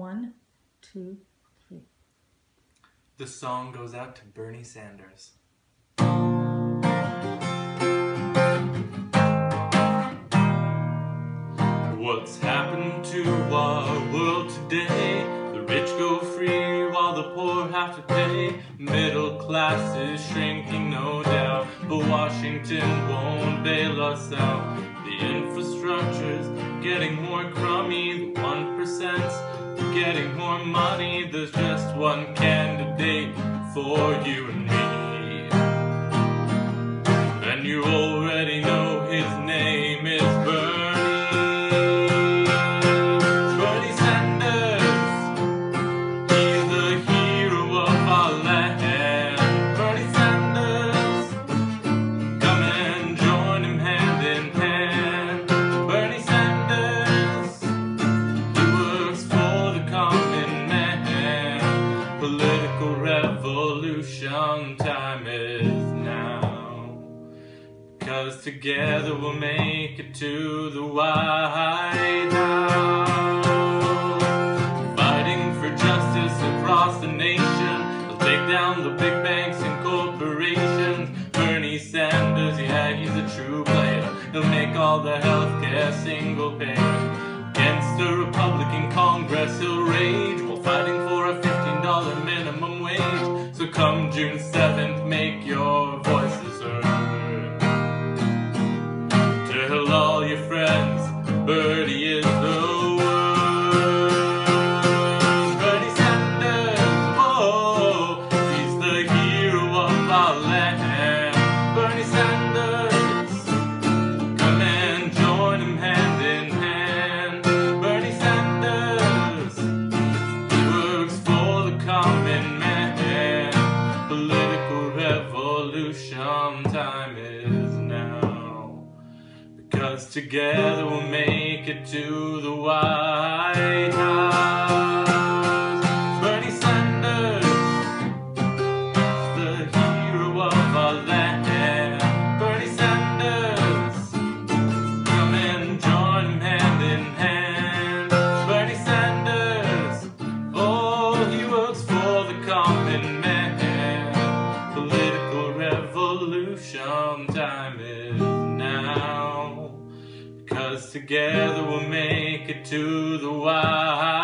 1, 2, 3. The song goes out to Bernie Sanders. What's happened to our world today? The rich go free while the poor have to pay. Middle class is shrinking, no doubt, but Washington won't bail us out. The infrastructure's getting more crummy, the 1%'s getting more money. There's just one candidate for you and me, and you already know his name is Bernie. Bernie Sanders, he's the hero of our land. Bernie Sanders, come and join him hand in hand. Bernie Sanders, he works for the common man. Political revolution time is now, 'cause together we'll make it to the White House. Fighting for justice across the nation, we'll take down the big banks and corporations. Bernie Sanders, yeah, he's a true player. He'll make all the healthcare single payer. Against the Republican Congress he'll rage, while fighting for a $15 minimum wage. So come June 7th, make your voices heard. Tell all your friends, Bernie is the word. Bernie Sanders, oh, he's the hero of our land. Bernie Sanders, come and join him hand in hand. Bernie Sanders, he works for the common man. Political revolution time is now, because together we'll make it to the White House. Bernie Sanders, the hero of our land. Bernie Sanders, come and join him hand in hand. Bernie Sanders, oh, he works for the common man. Political revolution time is now, 'cause together we'll make it to the White House.